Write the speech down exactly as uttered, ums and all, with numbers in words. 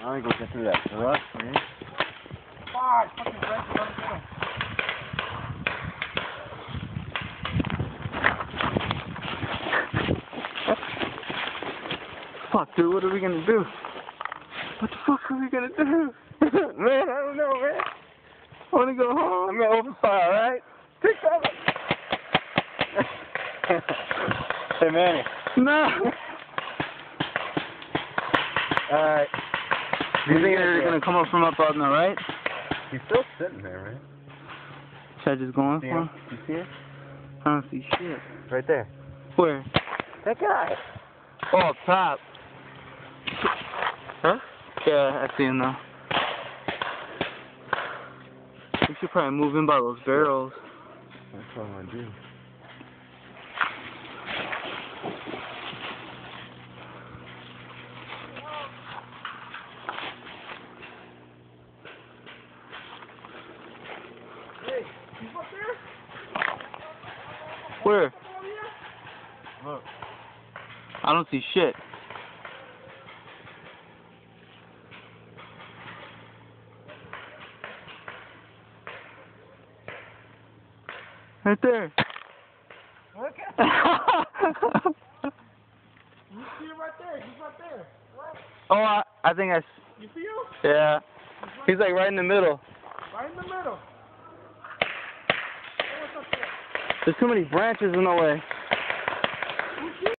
I'm gonna go get through that brush, man. Fuck, fucking branches on the middle. Fuck, dude, what are we gonna do? What the fuck are we gonna do? Man, I don't know, man. I wanna go home. I'm gonna open fire, alright? Take cover. Hey, Manny. No. Alright. You think they're gonna come up from up on the right? He's still sitting there, man. Should I just go on See for him? him? You see him? I don't see shit. Right there. Where? That guy. Oh, up top. Huh? Yeah, I see him now. We should probably move in by those barrels. That's what I'm gonna do. Hey, he's up there? Where? Look. I don't see shit. Right there. Look at him. You see him right there. He's right there. Right? Oh, I, I think I. s- You see him? Yeah. He's like right in the middle. Right in the middle. Oh, what's up there? There's too many branches in the way. Who's here?